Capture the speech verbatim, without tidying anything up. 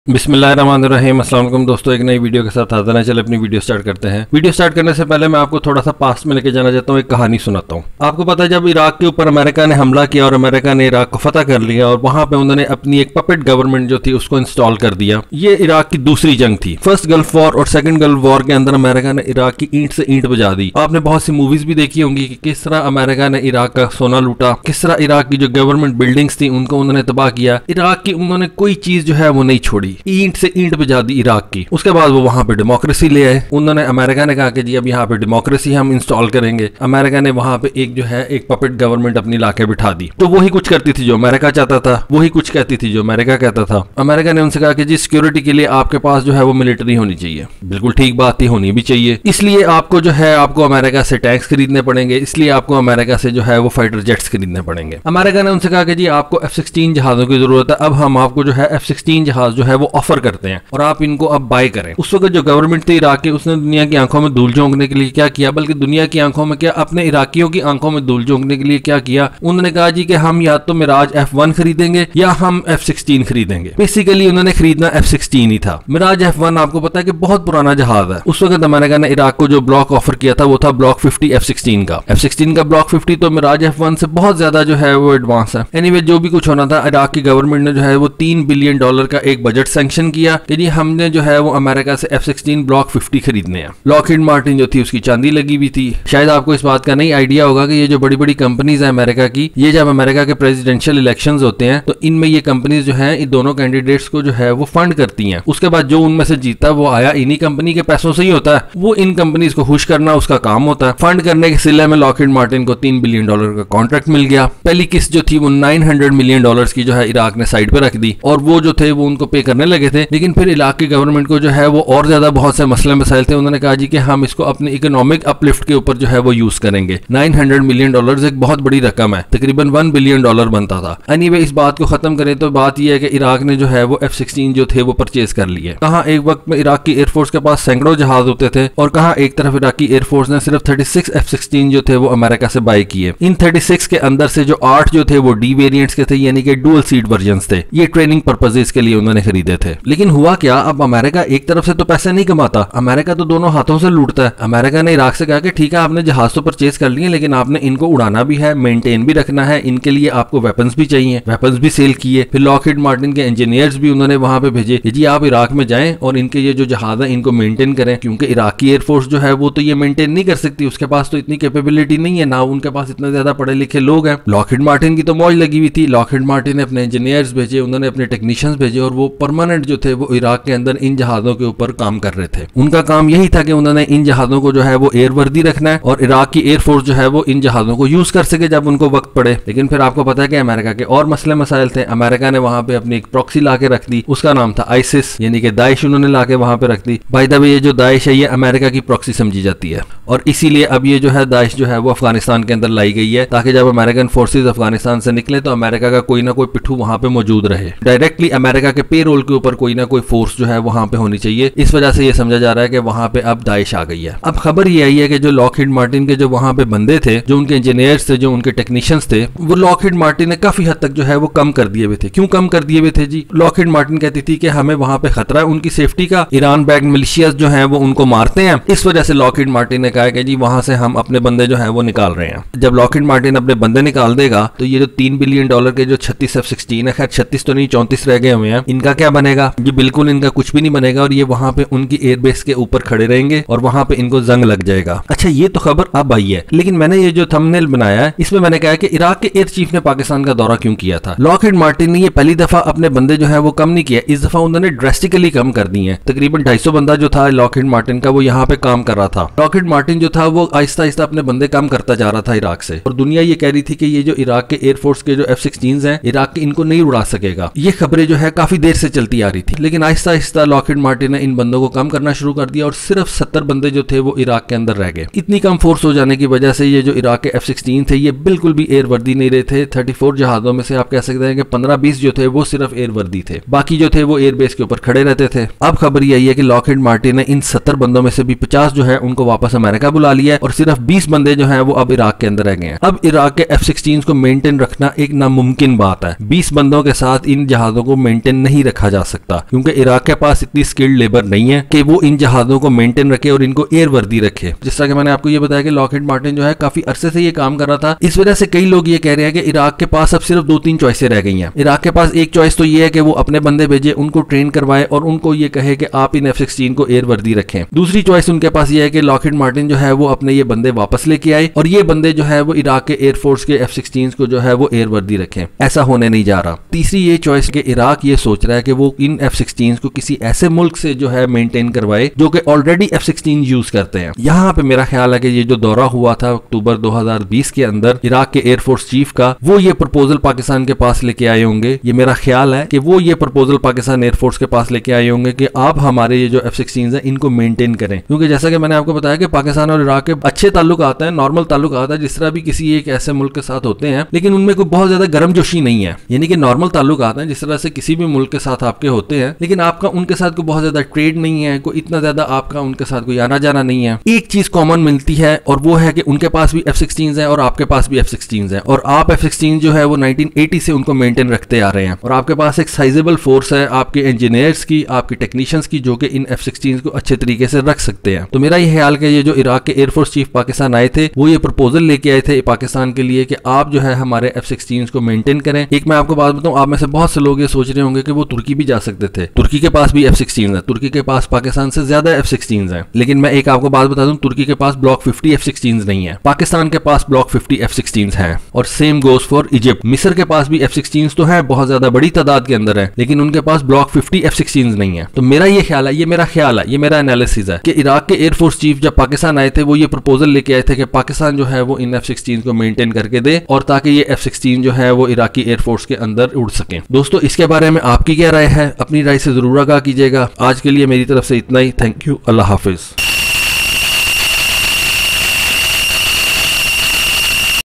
बिस्मिल्लाहिर्रहमानिर्रहीम। अस्सलाम वालेकुम दोस्तों, एक नई वीडियो के साथ हाजिर हैं। चलिए अपनी वीडियो स्टार्ट करते हैं। वीडियो स्टार्ट करने से पहले मैं आपको थोड़ा सा पास्ट में लेके जाना चाहता हूँ, एक कहानी सुनाता हूँ। आपको पता है जब इराक के ऊपर अमेरिका ने हमला किया और अमेरिका ने इराक को फतह कर लिया और वहां पे उन्होंने अपनी एक पपेट गवर्नमेंट जो थी उसको इंस्टॉल कर दिया। ये इराक की दूसरी जंग थी। फर्स्ट गल्फ वॉर और सेकंड गल्फ वॉर के अंदर अमेरिका ने इराक की ईंट से ईंट बजा दी। आपने बहुत सी मूवीज भी देखी होंगी कि किस तरह अमेरिका ने इराक का सोना लूटा, किस तरह इराक की जो गवर्नमेंट बिल्डिंग्स थी उनको उन्होंने तबाह किया। इराक की उन्होंने कोई चीज जो है वो नहीं छोड़ी, ईंट से ईंट बजा दी इराक की। उसके बाद वो वहां पे डेमोक्रेसी ले आए। उन्होंने अमेरिका ने कहा कि जी अब यहाँ पे डेमोक्रेसी हम इंस्टॉल करेंगे। अमेरिका ने वहां पे एक जो है एक पपेट गवर्नमेंट अपनी लाके बिठा दी। तो वही कुछ करती थी जो अमेरिका चाहता था, वही कुछ कहती थी जो अमेरिका कहता था। अमेरिका ने उनसे कहा कि जी सिक्योरिटी के लिए आपके पास जो है वो मिलिट्री होनी चाहिए। बिल्कुल ठीक बात थी, होनी भी चाहिए। इसलिए आपको जो है आपको अमेरिका से टैंक्स खरीदने पड़ेंगे, इसलिए आपको अमेरिका से जो है वो फाइटर जेट्स खरीदने पड़ेंगे। अमेरिका ने उनसे कहा कि जी आपको एफ सिक्सटीन जहाजों की जरूरत है, अब हम आपको जो है एफ सिक्सटीन जहाज जो है वो ऑफर करते हैं और आप इनको अब बाय करें। उस वक्त जो गवर्नमेंट थी इराक की, उसने दुनिया की आंखों में धूल झोंकने के लिए क्या किया, बल्कि दुनिया की आंखों में क्या अपने इराकियों की आंखों में धूल झोंकने के लिए क्या किया, उन्होंने कहा जी कि हम या तो मिराज एफ वन खरीदेंगे या हम एफ सिक्सटीन खरीदेंगे। बेसिकली उन्होंने खरीदना एफ सिक्सटीन ही था। मिराज एफ वन आपको पता है कि बहुत पुराना जहाज है। उस वक्त अमेरिका ने इराक को जो ब्लॉक ऑफर किया था वो था ब्लॉक फिफ्टी एफ सिक्सटीन का। एफ सिक्सटीन का ब्लॉक फिफ्टी तो मिराज एफ वन से बहुत ज्यादा जो है वो एडवांस है। एनीवे जो भी कुछ होना था, इराक की गवर्नमेंट ने जो है वो तीन बिलियन डॉलर का एक बजट सैंक्शन किया कि जी हमने जो है वो अमेरिका से एफ सिक्सटीन ब्लॉक फिफ्टी खरीदने हैं। लॉकहीड मार्टिन जो थी उसकी चांदी लगी हुई थी। शायद आपको इस बात का नहीं आइडिया होगा कि ये जो बड़ी बड़ी कंपनीज है अमेरिका की, ये जब अमेरिका के प्रेसिडेंशियल इलेक्शंस होते हैं तो इनमें ये कंपनीज जो है इन दोनों कैंडिडेट्स को जो है वो फंड करती हैं। उसके बाद जो उनमें से जीता वो आया इन्हीं कंपनी के पैसों से ही होता है। वो इन कंपनीज को खुश करना उसका काम होता है। फंड करने के सिलसिले में लॉकहीड मार्टिन को तीन बिलियन डॉलर का कॉन्ट्रैक्ट मिल गया। पहली किस्त जो थी वो नाइन हंड्रेड मिलियन डॉलर की जो है इराक ने साइड पे रख दी और वो जो थे वो उनको पे करने लगे थे। लेकिन फिर इराक की गवर्नमेंट को जो है वो और ज्यादा बहुत से मसले मसाइल थे। उन्होंने कहा जी कि हम इसको अपने इकोनॉमिक अपलिफ्ट के ऊपर जो है वो यूज करेंगे। नाइन हंड्रेड मिलियन डॉलर्स एक बहुत बड़ी रकम है, तकरीबन वन बिलियन डॉलर बनता था। एनीवे इस बात को खत्म करें तो बात यह है कि इराक ने जो है वो एफ सिक्सटीन जो थे वो परचेज कर लिए। कहाँ एक वक्त में इराक की एयरफोर्स के पास सैकड़ों जहाज होते थे और कहाँ एक तरफ इराकी एयरफोर्स ने सिर्फ थर्टी सिक्स एफ सिक्सटीन जो थे वो अमेरिका से बाय किए। इन थर्टी सिक्स के अंदर से जो आठ जो थे वो डी वेरिएंट्स के थे, यानी कि डुअल सीट वर्जन्स थे। ये ट्रेनिंग पर्पसेस के लिए उन्होंने खरीदे थे। लेकिन हुआ क्या, अब अमेरिका एक तरफ से तो पैसे नहीं कमाता, अमेरिका तो दोनों हाथों से लूटता है। अमेरिका ने इराक से कहा कि ठीक है आपने जहाज तो परचेज कर लिए लेकिन आपने इनको उड़ाना भी है, मेंटेन भी रखना है, इनके लिए आपको वेपन्स भी चाहिए। वेपन्स भी सेल किए। फिर लॉकहीड मार्टिन के इंजीनियर्स भी उन्होंने वहां पे भेजे कि जी आप इराक में जाएं और इनके ये जो जहाज है इनको मेंटेन करें, क्योंकि इराकी एयरफोर्स जो है वो तो ये मेंटेन नहीं कर सकती, उसके पास तो इतनी कैपेबिलिटी नहीं है, ना उनके पास इतने ज्यादा पढ़े लिखे लोग हैं। लॉकहीड मार्टिन की तो मौज लगी हुई थी। लॉकहीड मार्टिन ने अपने इंजीनियर्स भेजे, उन्होंने अपने टेक्नीशियंस भेजे और वो परमानेंट जो थे वो इराक के अंदर इन जहाजों के ऊपर काम कर रहे थे। उनका काम यही था कि उन्होंने इन जहाजों को जो है वो एयर वर्दी रखना है और इराक की एयरफोर्स जो है वो इन जहाजों को यूज कर सके जब उनको वक्त पड़े। लेकिन फिर आपको पता है कि अमेरिका के और मसले मसाइल थे। अमेरिका ने वहां पे अपनी एक प्रॉक्सी लाके रख दी, उसका नाम था आइसिस, यानी कि दाइश उन्होंने लाके वहां पे रख दी। बाय द वे ये जो दाइश है ये अमेरिका की प्रॉक्सी समझी जाती है और इसीलिए अब ये जो है दाइश जो है वो अफगानिस्तान के अंदर लाई गई है ताकि जब अमेरिकन फोर्सेज अफगानिस्तान से निकले तो अमेरिका का कोई ना कोई पिट्ठू वहां पे मौजूद रहे। डायरेक्टली अमेरिका के पे रोल के ऊपर कोई ना कोई फोर्स जो है वहां पे होनी चाहिए। इस वजह से ये समझा जा रहा है कि वहां पे अब दाइश आ गई है। अब खबर ये आई है कि जो लॉकहीड मार्टिन के जो वहां पे बंदे थे, जो उनके इंजीनियर्स थे, जो उनके टेक्नीशियंस थे, वो लॉकहीड मार्टिन ने काफी हद तक जो है वो कम कर दिए हुए थे। क्यों कम कर दिए हुए थे जी? लॉकहीड मार्टिन कहती थी कि हमें वहां पे खतरा है उनकी सेफ्टी का, ईरान बैक्ड मिलिशियाज जो है वो उनको मारते हैं। इस वजह से लॉकहीड मार्टिन ने कहा कि जी वहां से हम अपने बंदे जो है वो निकाल रहे हैं। जब लॉकहीड मार्टिन अपने बंदे निकाल देगा तो ये जो तीन बिलियन डॉलर के जो छत्तीस एफ सिक्सटीन है, खैर छत्तीस तो नहीं चौंतीस रह गए हुए हैं, इनका क्या बनेगा? जी बिल्कुल इनका कुछ भी नहीं बनेगा और ये वहां पे उनकी एयरबेस के ऊपर खड़े रहेंगे और वहां पे इनको जंग लग जाएगा। अच्छा ये तो खबर अब आई है, लेकिन मैंने ये जो थंबनेल बनाया है इसमें मैंने कहा कि इराक के एयर चीफ ने पाकिस्तान का दौरा क्यों किया था। लॉकहीड मार्टिन ने ये पहली दफा अपने बंदे जो है वो कम नहीं किया, इस दफा उन्होंने ड्रेस्टिकली कम कर दिए हैं। तकरीबन ढाई सौ बंदा जो था लॉकहीड मार्टिन का वो यहाँ पे काम कर रहा था। लॉकहीड मार्टिन जो था वो आहिस्ता आहिस्ता अपने बंदे कम करता जा रहा था इराक से और दुनिया ये कह रही थी कि ये जो इराक के एयरफोर्स के जो एफ सिक्सटीन हैं इराक के इनको नहीं उड़ा सकेगा। ये खबरें जो है काफी देर से चलती आ रही थी, लेकिन आहिस्ता आहिस्ता लॉकहीड मार्टिन ने इन बंदों को कम करना शुरू कर दिया और सिर्फ सत्तर बंदे जो थे वो इराक के अंदर रह गए। इतनी कम फोर्स हो जाने की वजह से ये जो इराक के एफ सिक्सटीन थे ये बिल्कुल भी एयर वर्दी नहीं रहे थे। चौंतीस जहाजों में से आप कह सकते हैं कि पंद्रह बीस जो थे वो सिर्फ एयर वर्दी थे, बाकी जो थे वो एयरबेस के ऊपर खड़े रहते थे। अब खबर यही है कि लॉकहीड मार्टिन ने इन सत्तर बंदों में से भी पचास जो है उनको वापस अमेरिका बुला लिया है और सिर्फ बीस बंदे जो हैं वो अब इराक के अंदर रह गए हैं। अब इराक के एफ सिक्सटीन को मेंटेन रखना एक नामुमकिन बात है। बीस बंदों के साथ इन जहाजों को मेंटेन नहीं रखा जा सकता, क्योंकि इराक के पास इतनी स्किल्ड लेबर नहीं है कि वो इन जहाजों को मेंटेन रखे और इनको एयर वर्दी रखे। जिस तरह कि मैंने आपको ये बताया कि लॉकहीड मार्टिन जो है काफी अरसे से ये काम कर रहा था। इस वजह से कई लोग ये कह रहे हैं कि इराक के पास अब सिर्फ दो तीन चॉइसें रह गई हैं। इराक के पास एक चॉइस तो ये है कि वो अपने बंदे भेजे, उनको ट्रेन करवाए और उनको ये कहे कि आप इन एफ सिक्सटीन को एयर वर्दी रखें। दूसरी चॉइस उनके पास ये है कि लॉकहीड मार्टिन जो है वो अपने ये बंदे वापस लेके आए और ये बंदे जो है वो इराक के एयरफोर्स के एफ सिक्सटीन को जो है वो एयर वर्दी रखें। ऐसा होने नहीं जा रहा। तीसरी ये चॉइस कि इराक ये सोच रहा है कि वो इन एफ सिक्सटीन को किसी ऐसे मुल्क से जो है मेंटेन करवाए जो कि ऑलरेडी एफ सिक्सटीन यूज करते हैं। यहाँ पे मेरा ख्याल है कि ये जो दौरा हुआ था अक्टूबर दो हज़ार बीस के अंदर इराक के एयरफोर्स चीफ का, वो ये प्रपोजल पाकिस्तान के पास लेके आए होंगे। ये मेरा ख्याल है कि वो ये प्रपोजल पाकिस्तान एयरफोर्स के पास लेके आए होंगे कि आप हमारे ये जो एफ सिक्सटीन है इनको मेंटेन करें, क्योंकि जैसा कि मैंने आपको बताया कि पाकिस्तान और इराक के अच्छे ताल्लुक आते हैं, नॉर्मल ताल्लुक आता है जिस तरह भी किसी एक ऐसे मुल्क के साथ होते हैं, लेकिन उनमें कोई बहुत ज्यादा गर्मजोशी नहीं है। यानी कि नॉर्मल ताल्लुक आते हैं जिस तरह से किसी भी मुल्क के साथ आपके होते हैं, लेकिन आपका उनके साथ कोई बहुत ज्यादा ट्रेड नहीं है, कोई इतना ज्यादा आपका उनके साथ कोई आना जाना नहीं है। एक चीज कॉमन मिलती है और वो है कि उनके पास भी एफ सिक्सटीन है और आपके पास भी एफ सिक्सटीन है, और आप एफ सिक्सटीन जो है वो नाइनटीन एटी से उनको मेंटेन रखते आ रहे हैं, और आपके पास एक साइजेबल फोर्स है आपके इंजीनियर्स की, आपके टेक्नीशियंस की, जो कि इन एफ सिक्सटीन को अच्छे तरीके से रख सकते हैं। तो मेरा ये ख्याल कि ये जो इराक के एयरफोर्स चीफ पाकिस्तान आए थे वो ये प्रपोजल लेके आए थे पाकिस्तान के लिए कि आप जो है हमारे एफ सिक्सटीन को मेंटेन करें। एक मैं आपको बात बताऊं, आप में से बहुत से लोग ये सोच रहे होंगे कि वो तुर्की भी जा सकते थे। तुर्की के पास भी एफ सिक्सटीन है, तुर्की के पास पाकिस्तान से ज्यादा एफ सिक्सटीन है, लेकिन मैं एक आपको बात बता दूं, तुर्की के पास ब्लॉक फिफ्टी एफ सिक्सटीन नहीं है, पाकिस्तान के पास ब्लॉक फिफ्टी एफ सिक्सटीन है। और सेम गोज फॉर इजिप्ट। मिस्र के पास भी एफ सिक्सटीन तो है, बहुत ज्यादा बड़ी तादाद के अंदर है, लेकिन उनके पास ब्लॉक फिफ्टी एफ सिक्सटीन नहीं है। तो मेरा ये ख्याल है, ये मेरा ख्याल है, ये मेरा एनालिसिस है कि इराक के एयरफोर्स चीफ जब पाकिस्तान आए थे वो ये प्रपोजल लेके आए थे कि पाकिस्तान जो है वो इन एफ सिक्सटीन को मेंटेन करके दे, और ताकि ये एफ सिक्सटीन जो है वो इराकी एयरफोर्स के अंदर उड़ सके। दोस्तों, इसके बारे में आपकी क्या राय है? अपनी राय से जरूर आगाह कीजिएगा। आज के लिए मेरी तरफ से इतना ही। Thank you. Allah Hafiz.